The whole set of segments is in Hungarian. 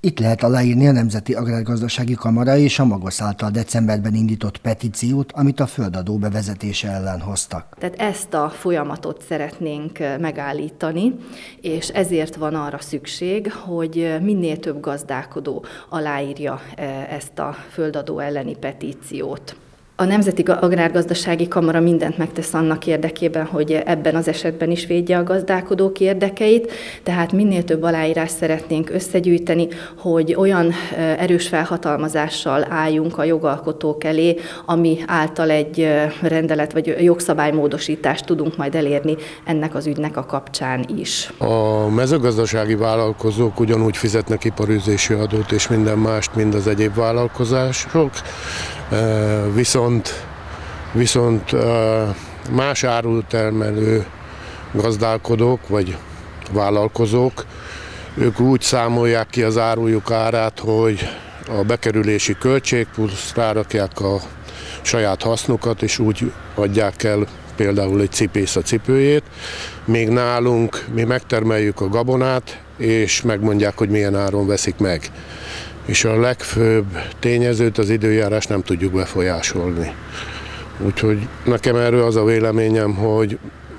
Itt lehet aláírni a Nemzeti Agrárgazdasági Kamara és a Magos által decemberben indított petíciót, amit a földadó bevezetése ellen hoztak. Tehát ezt a folyamatot szeretnénk megállítani, és ezért van arra szükség, hogy minél több gazdálkodó aláírja ezt a földadó elleni petíciót. A Nemzeti Agrárgazdasági Kamara mindent megtesz annak érdekében, hogy ebben az esetben is védje a gazdálkodók érdekeit, tehát minél több aláírást szeretnénk összegyűjteni, hogy olyan erős felhatalmazással álljunk a jogalkotók elé, ami által egy rendelet vagy jogszabálymódosítást tudunk majd elérni ennek az ügynek a kapcsán is. A mezőgazdasági vállalkozók ugyanúgy fizetnek iparűzési adót és minden mást, mint az egyéb vállalkozások, viszont más árultermelő gazdálkodók vagy vállalkozók, ők úgy számolják ki az árujuk árát, hogy a bekerülési költség plusz rárakják a saját hasznukat, és úgy adják el például egy cipész a cipőjét, még nálunk mi megtermeljük a gabonát, és megmondják, hogy milyen áron veszik meg. És a legfőbb tényezőt, az időjárás nem tudjuk befolyásolni. Úgyhogy nekem erről az a véleményem, hogy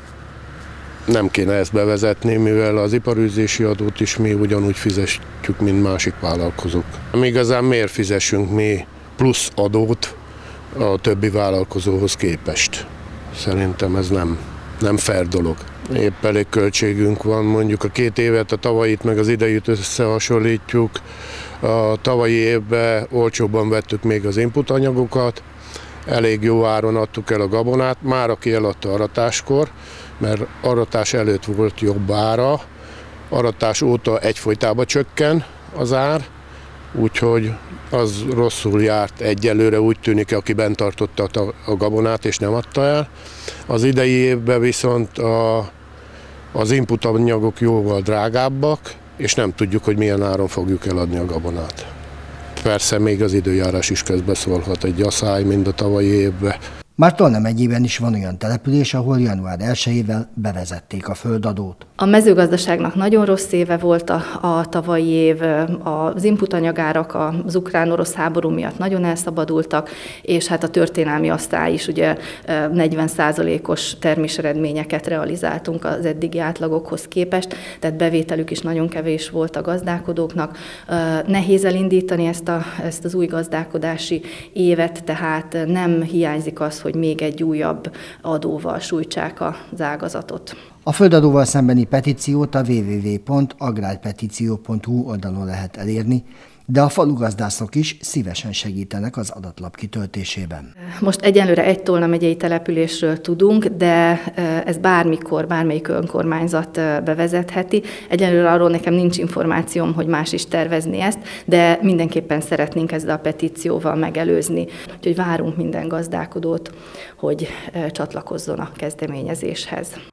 nem kéne ezt bevezetni, mivel az iparűzési adót is mi ugyanúgy fizetjük, mint másik vállalkozók. Igazán miért fizessünk mi plusz adót a többi vállalkozóhoz képest? Szerintem ez nem fair dolog. Épp elég költségünk van, mondjuk a 2 évet, a tavalyit meg az idejét összehasonlítjuk. A tavalyi évben olcsóbban vettük még az input anyagokat, elég jó áron adtuk el a gabonát, már aki eladta aratáskor, mert aratás előtt volt jobb ára, aratás óta egyfolytában csökken az ár, úgyhogy az rosszul járt egyelőre, úgy tűnik, aki bent tartotta a gabonát és nem adta el. Az idei évben viszont az input anyagok jóval drágábbak, és nem tudjuk, hogy milyen áron fogjuk eladni a gabonát. Persze még az időjárás is közbeszólhat, egy asszály, mint a tavalyi évben. Már Tolna megyében is van olyan település, ahol január 1-ével bevezették a földadót. A mezőgazdaságnak nagyon rossz éve volt a tavalyi év, az inputanyagárak az ukrán-orosz háború miatt nagyon elszabadultak, és hát a történelmi asztály is ugye 40%-os terméseredményeket realizáltunk az eddigi átlagokhoz képest, tehát bevételük is nagyon kevés volt a gazdálkodóknak. Nehéz elindítani ezt az új gazdálkodási évet, tehát nem hiányzik az, hogy még egy újabb adóval sújtsák az ágazatot. A földadóval szembeni petíciót a www.agrárpetíció.hu oldalon lehet elérni, de a falugazdászok is szívesen segítenek az adatlap kitöltésében. Most egyelőre egy Tolna megyei településről tudunk, de ez bármikor, bármelyik önkormányzat bevezetheti. Egyelőre arról nekem nincs információm, hogy más is tervezni ezt, de mindenképpen szeretnénk ezzel a petícióval megelőzni. Úgyhogy várunk minden gazdálkodót, hogy csatlakozzon a kezdeményezéshez.